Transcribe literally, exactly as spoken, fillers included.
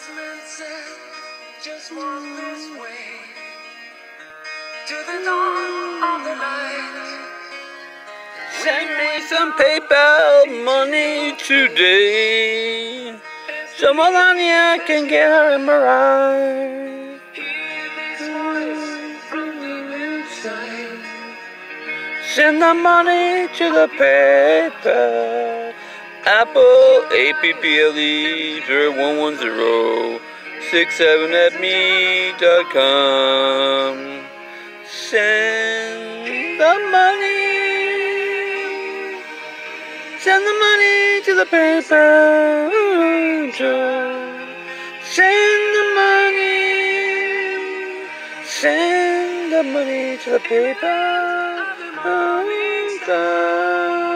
postman said, just walk this way to the dawn of the night. Send me some PayPal money today, so Melania can get her M R I. Hear this voice from the inside. Send the money to the PayPal. Apple A P P L E zero one one zero six seven at me dot com. Send the money. Send the money to the PayPal. Send the money. Send the money to the PayPal.